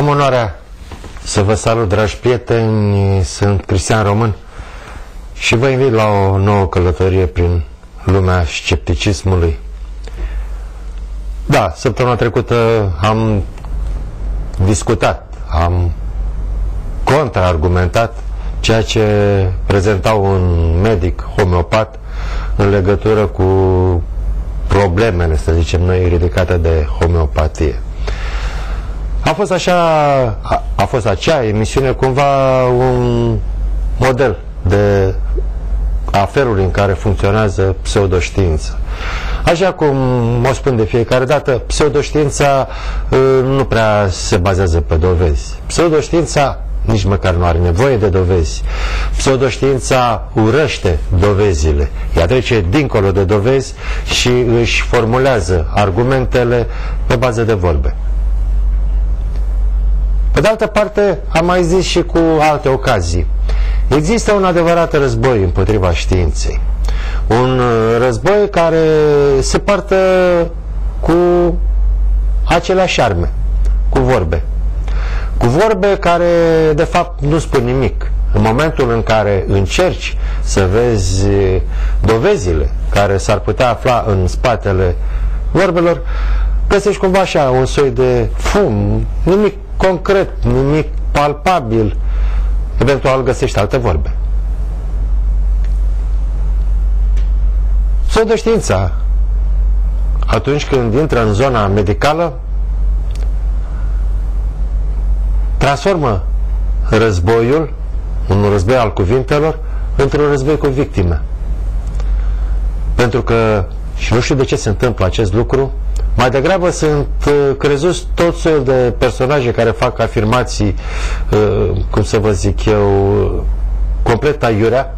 Am onoarea să vă salut, dragi prieteni, sunt Cristian Român și vă invit la o nouă călătorie prin lumea scepticismului. Da, săptămâna trecută am discutat, am contraargumentat ceea ce prezenta un medic homeopat în legătură cu problemele, să zicem noi, ridicate de homeopatie. A fost acea emisiune cumva un model de a felului în care funcționează pseudoștiința. Așa cum o spun de fiecare dată, pseudoștiința nu prea se bazează pe dovezi. Pseudoștiința nici măcar nu are nevoie de dovezi. Pseudoștiința urăște dovezile. Ea trece dincolo de dovezi și își formulează argumentele pe bază de vorbe. Pe de altă parte, am mai zis și cu alte ocazii, există un adevărat război împotriva științei. Un război care se poartă cu aceleași arme, cu vorbe. Cu vorbe care, de fapt, nu spun nimic. În momentul în care încerci să vezi dovezile care s-ar putea afla în spatele vorbelor, găsești cumva așa un soi de fum, nimic concret, nimic palpabil, eventual găsești alte vorbe. Pseudoștiința, atunci când intră în zona medicală, transformă războiul, un război al cuvintelor, într-un război cu victime. Pentru că, și nu știu de ce se întâmplă acest lucru, mai degrabă sunt crezuți tot soiul de personaje care fac afirmații, cum să vă zic eu, complet aiurea.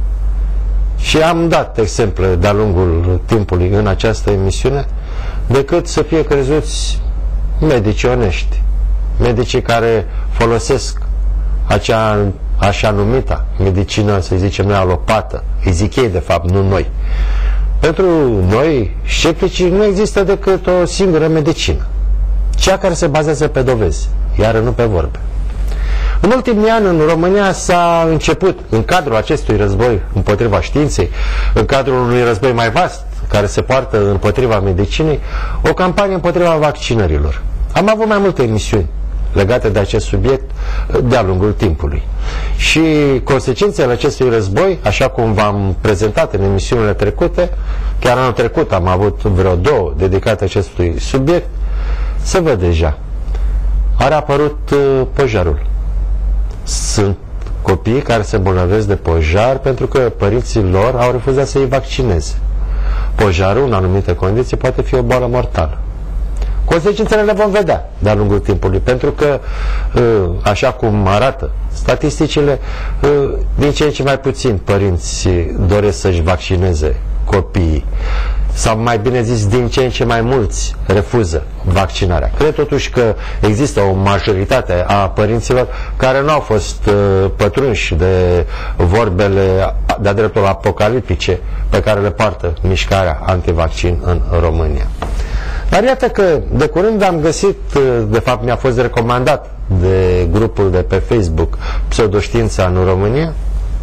Și am dat exemple de-a lungul timpului în această emisiune, decât să fie crezuți medici onești, medicii care folosesc acea așa numită medicină, să zicem noi, alopată. Îi zic ei, de fapt, nu noi. Pentru noi, scepticii, nu există decât o singură medicină, cea care se bazează pe dovezi, iar nu pe vorbe. În ultimii ani, în România, s-a început, în cadrul acestui război împotriva științei, în cadrul unui război mai vast, care se poartă împotriva medicinei, o campanie împotriva vaccinărilor. Am avut mai multe emisiuni legate de acest subiect de-a lungul timpului. Și consecințele acestui război, așa cum v-am prezentat în emisiunile trecute, chiar anul trecut am avut vreo două dedicate acestui subiect, se văd deja. A apărut pojarul. Sunt copii care se îmbolnăvesc de pojar pentru că părinții lor au refuzat să îi vaccineze. Pojarul, în anumite condiții, poate fi o boală mortală. Consecințele le vom vedea de-a lungul timpului, pentru că, așa cum arată statisticile, din ce în ce mai puțin părinți doresc să-și vaccineze copiii, sau mai bine zis, din ce în ce mai mulți refuză vaccinarea. Cred totuși că există o majoritate a părinților care nu au fost pătrunși de vorbele de-a dreptul apocaliptice pe care le poartă mișcarea antivaccin în România. Dar iată că de curând am găsit, de fapt mi-a fost recomandat de grupul de pe Facebook Pseudoștiința în România,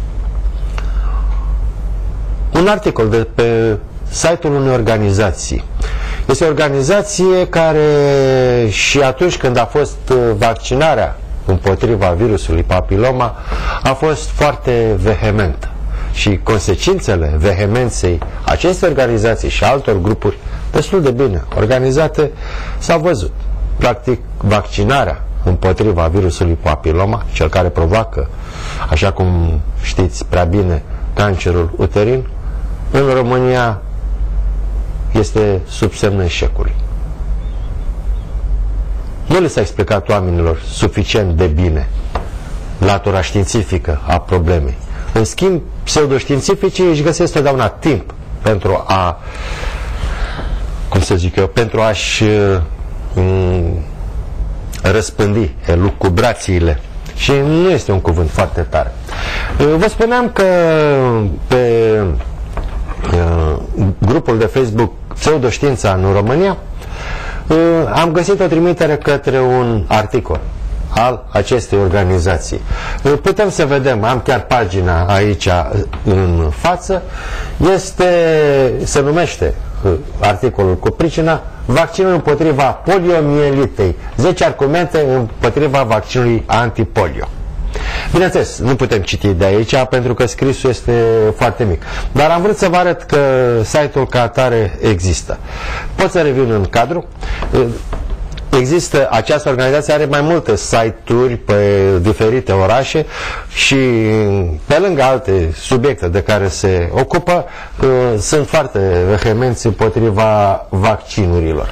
un articol de pe site-ul unei organizații. Este o organizație care și atunci când a fost vaccinarea împotriva virusului papiloma a fost foarte vehementă. Și consecințele vehemenței acestei organizații și altor grupuri destul de bine organizate s-au văzut. Practic, vaccinarea împotriva virusului papiloma, cel care provoacă, așa cum știți prea bine, cancerul uterin, în România este sub semnul eșecului. Nu le s-a explicat oamenilor suficient de bine latura științifică a problemei. În schimb, pseudoștiințificii își găsesc totdeauna timp pentru a, cum să zic eu, pentru a-și răspândi elucubrațiile. Și nu este un cuvânt foarte tare. Vă spuneam că pe grupul de Facebook Pseudoștiința în România am găsit o trimitere către un articol al acestei organizații. Putem să vedem, am chiar pagina aici în față, se numește articolul cu pricina vaccinul împotriva poliomielitei, 10 argumente împotriva vaccinului antipolio. Bineînțeles, nu putem citi de aici pentru că scrisul este foarte mic, dar am vrut să vă arăt că site-ul ca atare există. Pot să revin în cadru. Există, această organizație are mai multe site-uri pe diferite orașe și pe lângă alte subiecte de care se ocupă, sunt foarte vehemenți împotriva vaccinurilor.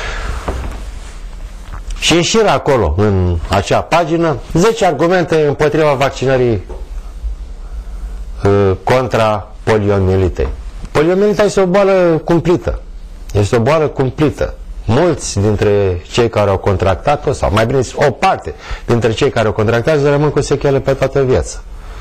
Și înșiră acolo, în acea pagină, 10 argumente împotriva vaccinării contra poliomielitei. Poliomielita este o boală cumplită. Este o boală cumplită. Mulți dintre cei care au contractat-o, sau mai bine zis, o parte dintre cei care au contractat-o, rămân cu sechele pe toată viața.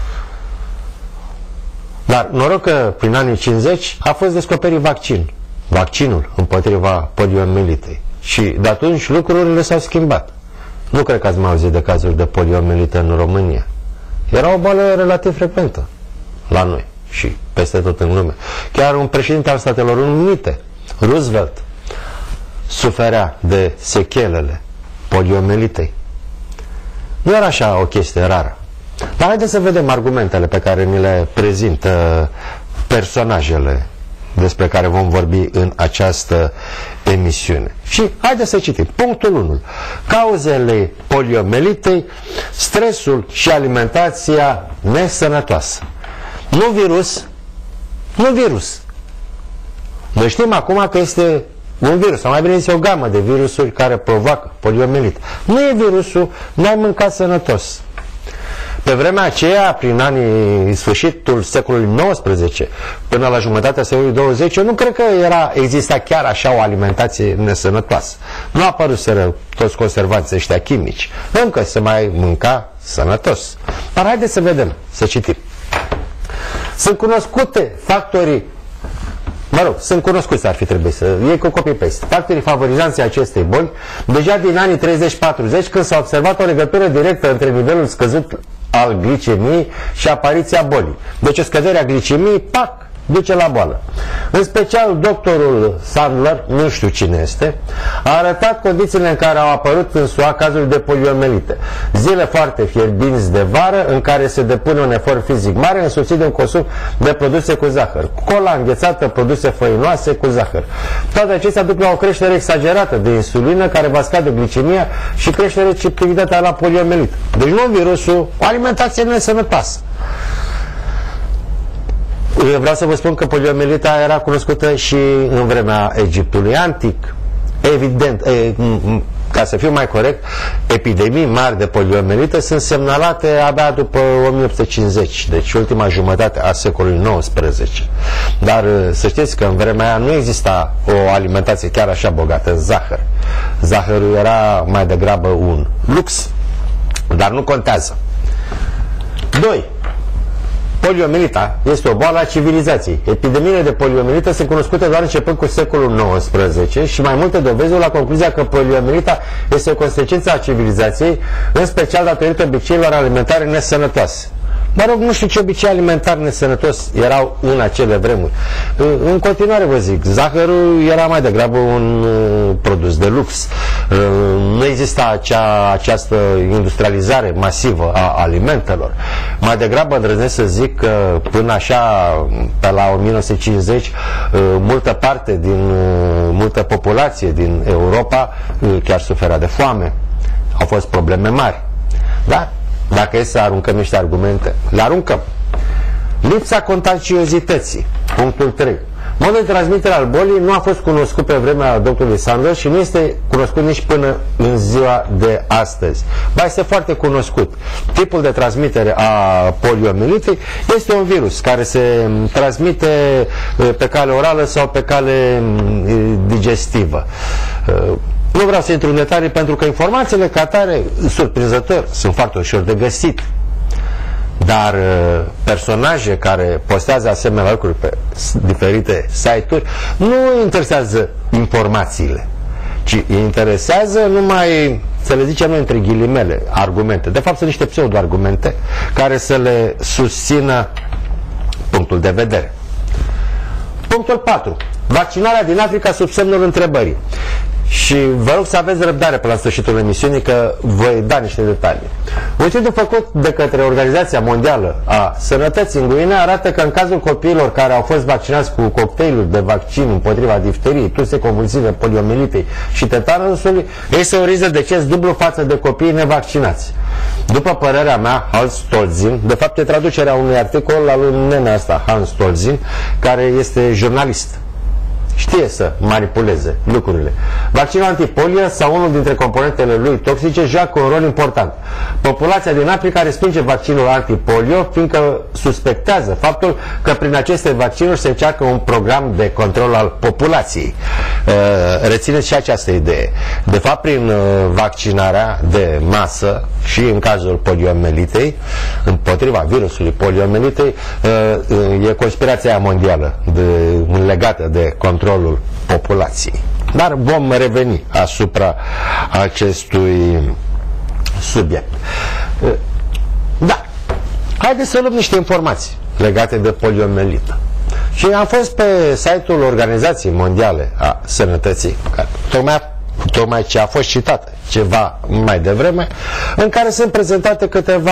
Dar noroc că prin anii 50 a fost descoperit vaccinul împotriva poliomielitei. Și de atunci lucrurile s-au schimbat. Nu cred că ați mai auzit de cazuri de poliomielită în România. Era o boală relativ frecventă la noi și peste tot în lume. Chiar un președinte al Statelor Unite, Roosevelt, suferea de sechelele poliomielitei. Nu era așa o chestie rară. Dar haideți să vedem argumentele pe care ni le prezintă personajele despre care vom vorbi în această emisiune. Și haideți să citim. Punctul 1. Cauzele poliomielitei, stresul și alimentația nesănătoasă. Nu virus. Noi știm acum că este un virus, sau mai bine zis o gamă de virusuri care provoacă poliomielită. Nu e virusul, n-ai mâncat sănătos. Pe vremea aceea, prin sfârșitul secolului XIX până la jumătatea secolului 20, eu nu cred că exista chiar așa o alimentație nesănătoasă. Nu apăruseră toți conservanții ăștia chimici. Încă se mai mânca sănătos. Dar haideți să vedem, să citim. Sunt cunoscute factorii, sunt cunoscuți, ar fi trebuit să iei cu copy-paste, factorii favorizanții acestei boli deja din anii 30-40, când s-a observat o legătură directă între nivelul scăzut al glicemiei și apariția bolii. Deci o scădere a glicemiei, duce la boală. În special, doctorul Sandler, nu știu cine este, a arătat condițiile în care au apărut în SUA cazuri de poliomielită. Zile foarte fierbinți de vară, în care se depune un efort fizic mare, însoțit de un consum de produse cu zahăr. Cola înghețată, produse făinoase cu zahăr. Toate acestea duc la o creștere exagerată de insulină, care va scade glicemia și crește receptivitatea la poliomielită. Deci nu virusul, o alimentație nesănătoasă. Vreau să vă spun că poliomielita era cunoscută și în vremea Egiptului antic. Evident, ca să fiu mai corect, epidemii mari de poliomielită sunt semnalate abia după 1850, deci ultima jumătate a secolului XIX. Dar să știți că în vremea aia nu exista o alimentație chiar așa bogată în zahăr. Zahărul era mai degrabă un lux, dar nu contează. 2. Poliomielita este o boală a civilizației. Epidemiile de poliomielită sunt cunoscute doar începând cu secolul XIX și mai multe dovezi la concluzia că poliomielita este o consecință a civilizației, în special datorită obiceiurilor alimentare nesănătoase. Mă rog, nu știu ce obicei alimentar nesănătos erau în acele vremuri. În continuare vă zic, zahărul era mai degrabă un produs de lux. Nu exista această industrializare masivă a alimentelor. Mai degrabă îndrăznesc să zic că până așa, pe la 1950, multă populație din Europa chiar suferea de foame. Au fost probleme mari. Da? Dacă e să aruncăm niște argumente, le aruncăm. Lipsa contagiozității. Punctul 3. Modul de transmitere al bolii nu a fost cunoscut pe vremea doctorului Sanders și nu este cunoscut nici până în ziua de astăzi. Ba, este foarte cunoscut. Tipul de transmitere a poliomielitei este un virus care se transmite pe cale orală sau pe cale digestivă. Nu vreau să intru în detalii pentru că informațiile ca atare, surprinzător, sunt foarte ușor de găsit. Dar personaje care postează asemenea lucruri pe diferite site-uri nu interesează informațiile, ci interesează numai să le zicem noi între ghilimele, argumente. De fapt sunt niște pseudo-argumente care să le susțină punctul de vedere. Punctul 4. Vaccinarea din Africa sub semnul întrebării. Și vă rog să aveți răbdare până la sfârșitul emisiunii, că voi da niște detalii. Un studiu făcut de către Organizația Mondială a Sănătății în Guinea arată că în cazul copiilor care au fost vaccinați cu cocktailuri de vaccin împotriva difteriei, tuse convulsive, poliomelitei și tetanusului, ei se un risc de deces dublu față de copiii nevaccinați. După părerea mea, Hans Stolzin, de fapt e traducerea unui articol al lui nene asta, Hans Stolzin, care este jurnalist. Știe să manipuleze lucrurile. Vaccinul antipolio sau unul dintre componentele lui toxice joacă un rol important. Populația din Africa respinge vaccinul antipolio fiindcă suspectează faptul că prin aceste vaccinuri se încearcă un program de control al populației. Rețineți și această idee. De fapt, prin vaccinarea de masă și în cazul poliomelitei, împotriva virusului poliomelitei, e conspirația mondială legată de controlul populației. Dar vom reveni asupra acestui subiect. Da, haideți să luăm niște informații legate de poliomelită. Și am fost pe site-ul Organizației Mondiale a Sănătății, care tocmai ce a fost citată ceva mai devreme, în care sunt prezentate câteva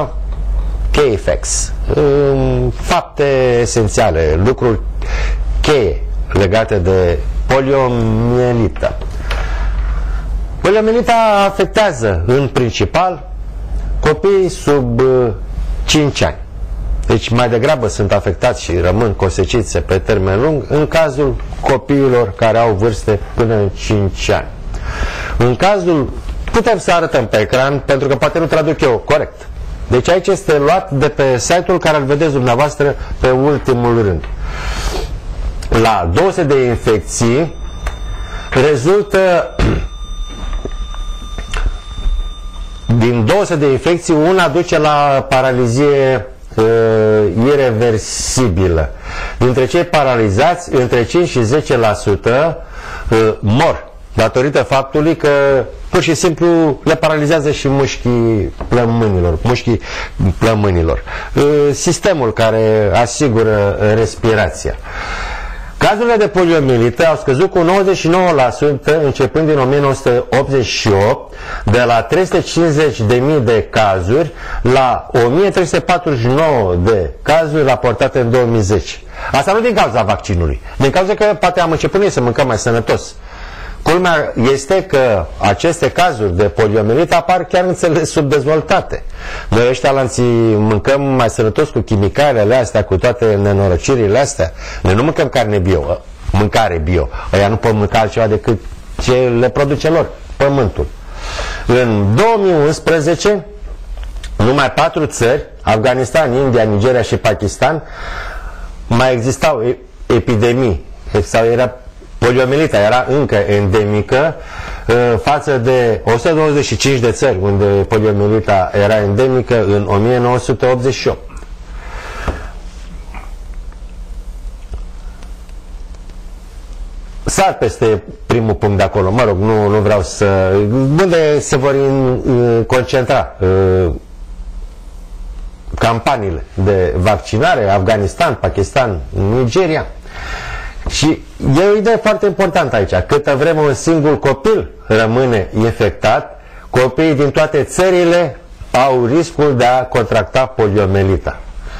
key facts, fapte esențiale, lucruri cheie legate de poliomielită. Poliomielita afectează în principal copiii sub 5 ani. Deci mai degrabă sunt afectați și rămân consecințe pe termen lung în cazul copiilor care au vârste până în 5 ani. În cazul, putem să arătăm pe ecran, pentru că poate nu traduc eu corect. Deci aici este luat de pe site-ul care îl vedeți dumneavoastră pe ultimul rând. La 200 de infecții rezultă din 200 de infecții una duce la paralizie ireversibilă. Dintre cei paralizați, între 5 și 10% mor datorită faptului că pur și simplu le paralizează și mușchii plămânilor. Sistemul care asigură respirația. Cazurile de poliomielită au scăzut cu 99% începând din 1988, de la 350.000 de cazuri la 1349 de cazuri raportate în 2010. Asta nu din cauza vaccinului, din cauza că poate am început noi să mâncăm mai sănătos. Culmea este că aceste cazuri de poliomielită apar chiar în țările subdezvoltate. Noi ăștia lanții mâncăm mai sănătos cu chimicalele astea, cu toate nenorocirile astea. Noi nu mâncăm carne bio, mâncare bio. Ăia nu pot mânca altceva decât ce le produce lor, pământul. În 2011, numai 4 țări, Afganistan, India, Nigeria și Pakistan, mai existau epidemii sau era poliomielita era încă endemică față de 125 de țări unde poliomielita era endemică în 1988. Sar peste primul punct de acolo, mă rog, nu vreau să... unde se vor concentra campaniile de vaccinare, Afganistan, Pakistan, Nigeria. Și e o idee foarte importantă aici. Câtă vreme un singur copil rămâne infectat, copiii din toate țările au riscul de a contracta poliomielita.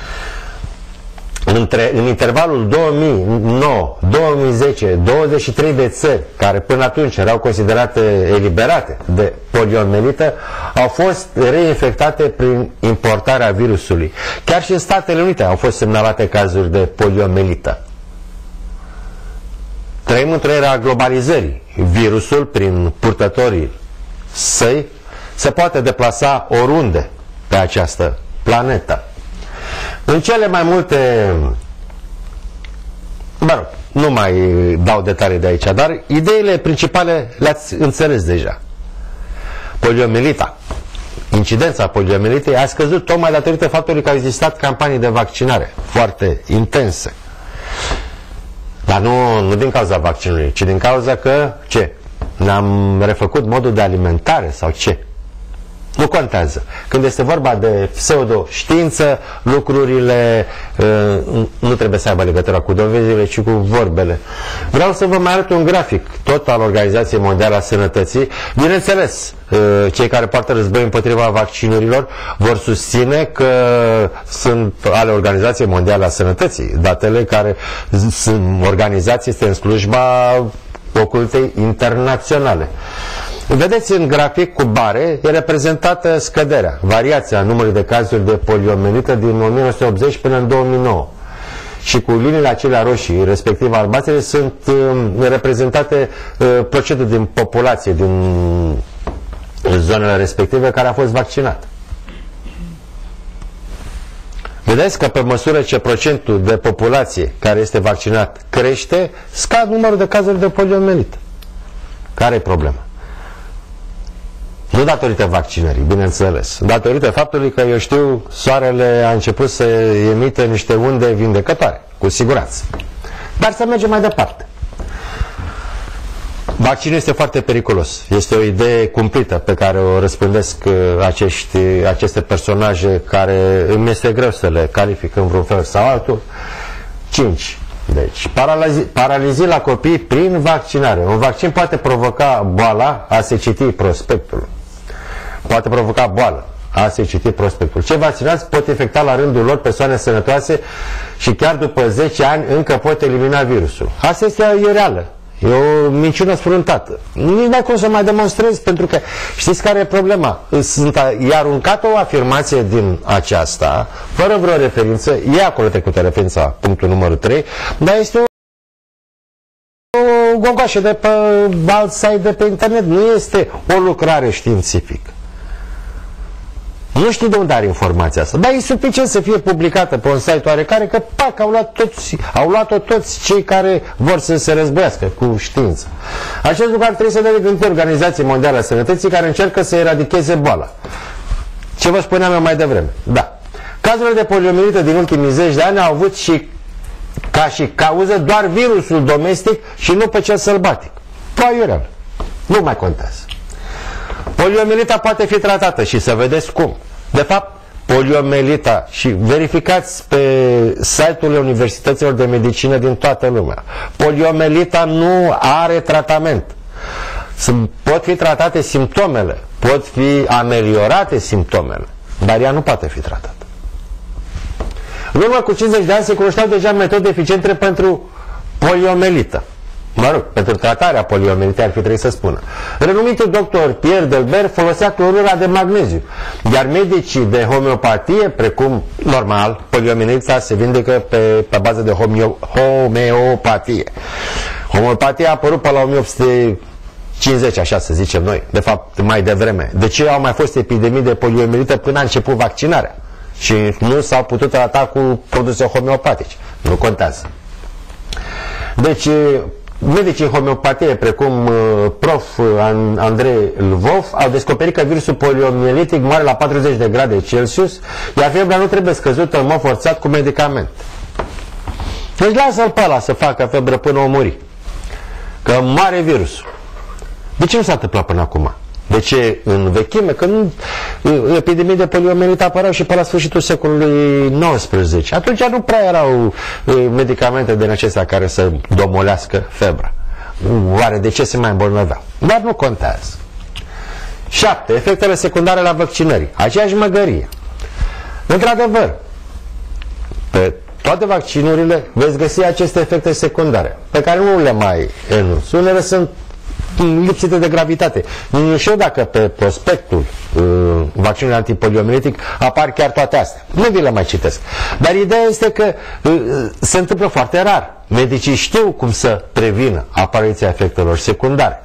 În intervalul 2009, 2010, 23 de țări care până atunci erau considerate eliberate de poliomielită au fost reinfectate prin importarea virusului. Chiar și în Statele Unite au fost semnalate cazuri de poliomielită. Trăim într-o era a globalizării. Virusul, prin purtătorii săi, se poate deplasa oriunde pe această planetă. În cele mai multe... Mă rog, nu mai dau detalii de aici, dar ideile principale le-ați înțeles deja. Poliomielita. Incidența poliomielitei a scăzut tocmai datorită faptului că au existat campanii de vaccinare foarte intense. Dar nu din cauza vaccinului, ci din cauza că, ce? Ne-am refăcut modul de alimentare sau ce? Nu contează. Când este vorba de pseudo-știință, lucrurile nu trebuie să aibă legătură cu dovezile, ci cu vorbele. Vreau să vă mai arăt un grafic, tot al Organizației Mondiale a Sănătății. Bineînțeles, cei care poartă război împotriva vaccinurilor vor susține că sunt ale Organizației Mondiale a Sănătății. Datele care sunt organizații este în slujba ocultei internaționale. Vedeți în grafic cu bare, e reprezentată scăderea, variația numărului de cazuri de poliomelită din 1980 până în 2009. Și cu liniile acelea roșii, respectiv albastre, sunt reprezentate procentul din populație din zonele respective care a fost vaccinat. Vedeți că pe măsură ce procentul de populație care este vaccinat crește, scad numărul de cazuri de poliomelită. Care e problema? Nu datorită vaccinării, bineînțeles. Datorită faptului că, eu știu, soarele a început să emită niște unde vindecătoare, cu siguranță. Dar să mergem mai departe. Vaccinul este foarte periculos. Este o idee cumplită pe care o răspândesc aceste personaje care îmi este greu să le calific în vreun fel sau altul. 5. Deci, paralizii la copii prin vaccinare. Un vaccin poate provoca boala, a se citi prospectul. Poate provoca boală, a se citi prospectul. Cei vaccinați pot infecta la rândul lor persoane sănătoase și chiar după 10 ani încă pot elimina virusul. Asta e reală. E o minciună sfruntată. Nici n-ai cum să mai demonstrezi, pentru că știți care e problema? E aruncată o afirmație din aceasta, fără vreo referință, e acolo trecută referința, punctul numărul 3, dar este o gogoașă de pe alt site de pe internet, nu este o lucrare științifică. Nu știu de unde are informația asta, dar e suficient să fie publicată pe un site oarecare, că pac, au luat-o toți cei care vor să se războiască cu știință. Acest lucru ar trebui să dea de Organizația Mondială a Sănătății, care încearcă să eradicheze boala. Ce vă spuneam eu mai devreme? Da. Cazurile de poliomelită din ultimii 10 de ani au avut ca și cauză doar virusul domestic și nu pe cel sălbatic. Aiureal. Nu mai contează. Poliomelita poate fi tratată și să vedeți cum. De fapt, poliomelita, și verificați pe site-urile universităților de medicină din toată lumea, poliomelita nu are tratament. Pot fi tratate simptomele, pot fi ameliorate simptomele, dar ea nu poate fi tratată. În urmă cu 50 de ani se cunoșteau deja metode eficiente pentru poliomelită. Mă rog, pentru tratarea poliomelitei ar fi trebuit să spună. Renumitul doctor Pierre Delbert folosea clorura de magneziu, iar medicii de homeopatie, precum normal, poliomelita se vindecă pe bază de homeopatie. Homeopatia a apărut pe la 1850, așa să zicem noi, de fapt mai devreme. De ce au mai fost epidemii de poliomelită până a început vaccinarea? Și nu s-au putut trata cu produse homeopatice. Nu contează. Deci, medicii în homeopatie, precum prof. Andrei Lvov, au descoperit că virusul poliomelitic moare la 40 de grade Celsius, iar febra nu trebuie scăzută în mod forțat cu medicament. Deci lasă-l pe ăla să facă febră până o muri. Că moare virusul. De ce nu s-a întâmplat până acum? De ce în vechime? Că epidemii de poliomelită apăreau și pe la sfârșitul secolului XIX. Atunci nu prea erau medicamente din acestea care să domolească febra. Oare de ce se mai îmbolnăveau? Dar nu contează. 7. Efectele secundare la vaccinări. Aceeași măgărie. Într-adevăr, pe toate vaccinurile veți găsi aceste efecte secundare, pe care nu le mai enunț. Unele sunt lipsite de gravitate. Nu știu dacă pe prospectul vaccinului antipoliomelitic apar chiar toate astea. Nu vi le mai citesc. Dar ideea este că se întâmplă foarte rar. Medicii știu cum să prevină apariția efectelor secundare.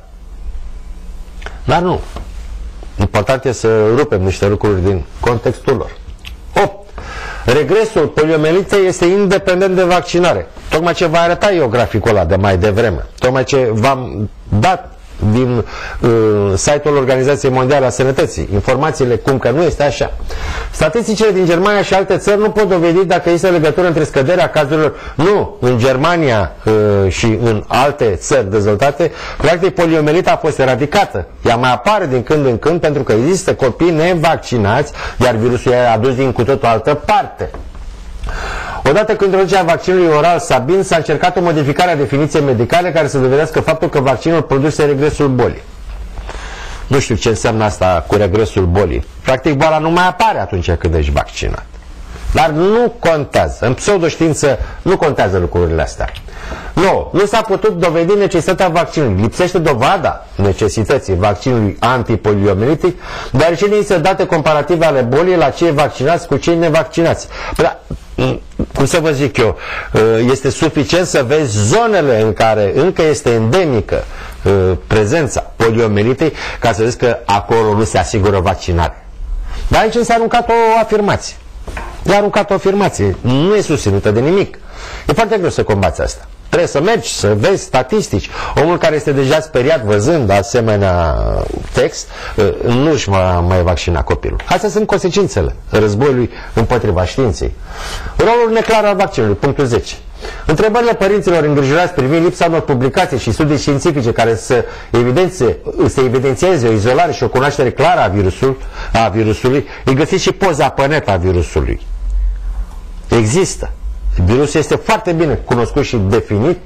Dar nu. Important e să rupem niște lucruri din contextul lor. 8. Regresul poliomelitei este independent de vaccinare. Tocmai ce v-a arătat eu graficul ăla de mai devreme. Tocmai ce v-am dat din site-ul Organizației Mondiale a Sănătății. Informațiile cum că nu este așa. Statisticile din Germania și alte țări nu pot dovedi dacă există legătură între scăderea cazurilor. Nu, în Germania și în alte țări dezvoltate, practic poliomielita a fost eradicată. Ea mai apare din când în când pentru că există copii nevaccinați, iar virusul e adus din cu totul altă parte. Odată cu introducerea vaccinului oral Sabin s-a încercat o modificare a definiției medicale care să dovedească faptul că vaccinul produce regresul bolii. Nu știu ce înseamnă asta cu regresul bolii. Practic boala nu mai apare atunci când ești vaccinat. Dar nu contează. În pseudoștiință nu contează lucrurile astea. Nu s-a putut dovedi necesitatea vaccinului. Lipsește dovada necesității vaccinului antipoliomielitic, dar și există date comparative ale bolii la cei vaccinați cu cei nevaccinați. Cum să vă zic eu, este suficient să vezi zonele în care încă este endemică prezența poliomielitei ca să vezi că acolo nu se asigură vaccinare. Dar aici s-a aruncat o afirmație. I-a aruncat o afirmație. Nu e susținută de nimic. E foarte greu să combați asta. Trebuie să mergi, să vezi statistici. Omul care este deja speriat văzând asemenea text, nu își va mai vaccina copilul. Astea sunt consecințele războiului împotriva științei. Rolul neclar al vaccinului, punctul 10. Întrebările părinților îngrijorați privind lipsa unor publicații și studii științifice care să evidențieze o izolare și o cunoaștere clară a virusului, îi găsiți și poza pe net a virusului. Există. Virusul este foarte bine cunoscut și definit.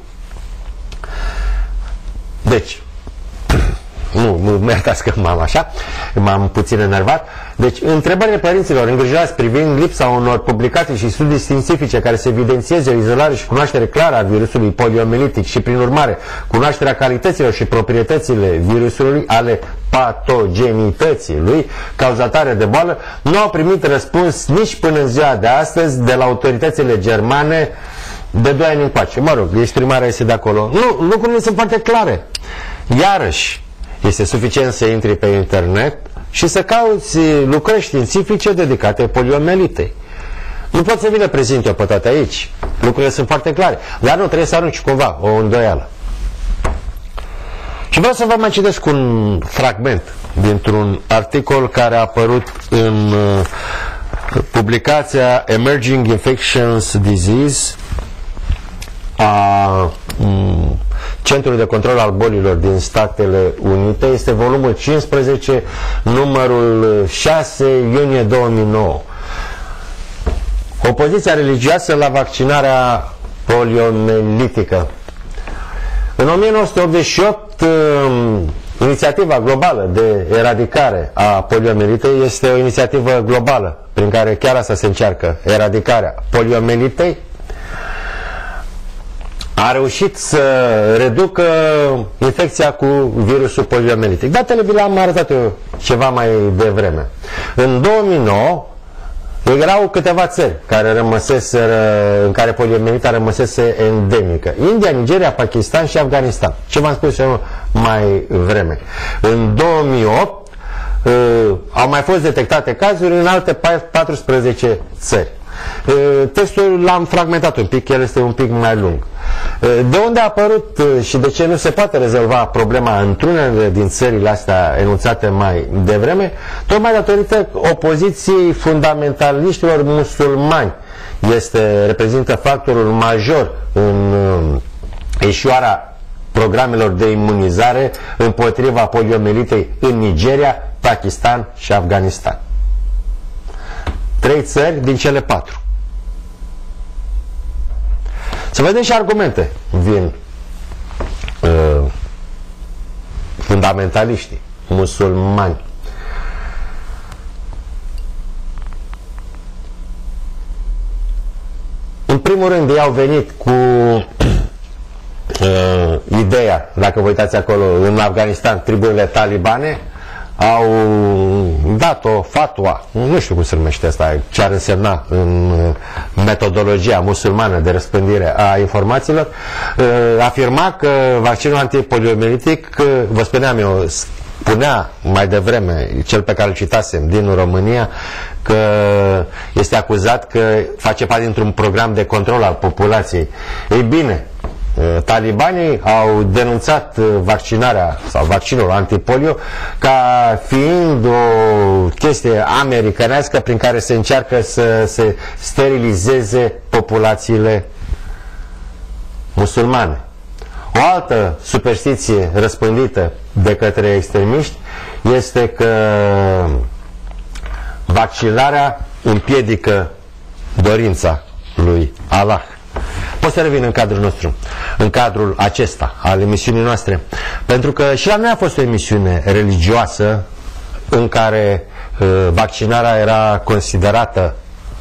Deci, mă iertați că m-am puțin enervat. Deci, întrebările părinților îngrijorați privind lipsa unor publicații și studii științifice care să evidențieze o izolare și cunoaștere clară a virusului poliomielitic și, prin urmare, cunoașterea calităților și proprietățile virusului, ale patogenității lui, cauzatare de boală, nu au primit răspuns nici până în ziua de astăzi de la autoritățile germane de 2 ani încoace. Mă rog, exprimarea este de acolo. Nu, lucrurile sunt foarte clare. Iarăși, este suficient să intri pe internet și să cauți lucrări științifice dedicate poliomielitei. Nu pot să vi le prezint eu pe toate aici. Lucrurile sunt foarte clare. Dar nu, trebuie să arunci cumva o îndoială. Și vreau să vă mai citesc un fragment dintr-un articol care a apărut în publicația Emerging Infectious Disease a Centrului de Control al Bolilor din Statele Unite. Este volumul 15, numărul 6, iunie 2009. Opoziția religioasă la vaccinarea poliomielitică. În 1988, inițiativa globală de eradicare a poliomielitei este o inițiativă globală prin care chiar asta se încearcă, eradicarea poliomielitei. A reușit să reducă infecția cu virusul poliomielitic. Datele vi le-am arătat eu ceva mai devreme. În 2009 erau câteva țări care în care poliomielita rămăsese endemică. India, Nigeria, Pakistan și Afganistan. Ce v-am spus eu mai vreme. În 2008 au mai fost detectate cazuri în alte 14 țări. Textul l-am fragmentat un pic, el este un pic mai lung. De unde a apărut și de ce nu se poate rezolva problema într-unele din țările astea enunțate mai devreme? Tocmai datorită opoziției fundamentaliștilor musulmani. Reprezintă factorul major în eșuarea programelor de imunizare împotriva poliomielitei în Nigeria, Pakistan și Afganistan. 3 țări din cele 4. Să vedem și argumente vin fundamentaliștii musulmani. În primul rând, ei au venit cu ideea, dacă vă uitați acolo, în Afganistan, triburile talibane au dat o fatwa, nu știu cum se numește asta, ce ar însemna în metodologia musulmană de răspândire a informațiilor, afirma că vaccinul antipoliomielitic, vă spuneam eu, spunea mai devreme, cel pe care îl citasem din România, că este acuzat că face parte dintr-un program de control al populației. Ei bine, talibanii au denunțat vaccinarea sau vaccinul antipolio ca fiind o chestie americanească prin care se încearcă să se sterilizeze populațiile musulmane. O altă superstiție răspândită de către extremiști este că vaccinarea împiedică dorința lui Allah. Pot să revin în cadrul nostru, în cadrul acesta al emisiunii noastre, pentru că și la noi a fost o emisiune religioasă în care vaccinarea era considerată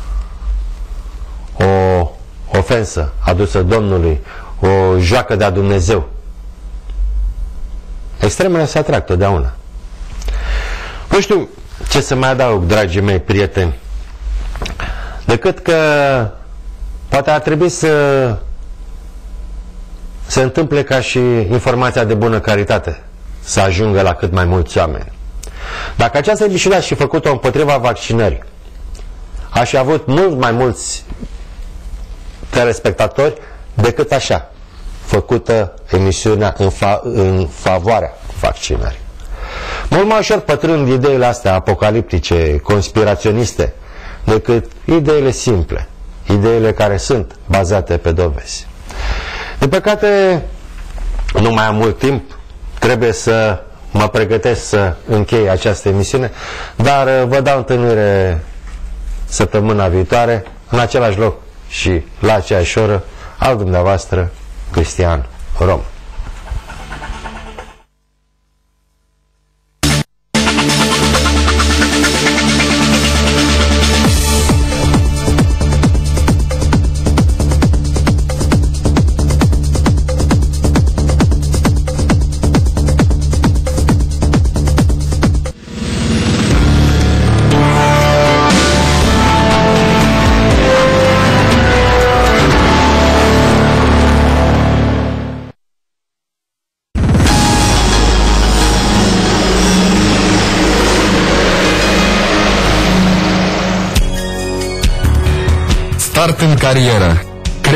o ofensă adusă Domnului, o joacă de-a Dumnezeu. Extremele se atrag totdeauna. Nu știu ce să mai adaug, dragii mei prieteni, decât că poate ar trebui să se întâmple ca și informația de bună calitate să ajungă la cât mai mulți oameni. Dacă această emisiune aș fi făcut-o împotriva vaccinării, aș fi avut mult mai mulți telespectatori decât așa făcută emisiunea în favoarea vaccinării. Mult mai ușor pătrund ideile astea apocaliptice, conspiraționiste, decât ideile simple, ideile care sunt bazate pe dovezi. De păcate, nu mai am mult timp, trebuie să mă pregătesc să închei această emisiune, dar vă dau întâlnire săptămâna viitoare, în același loc și la aceeași oră, al dumneavoastră, Cristian Rom. Start în carieră.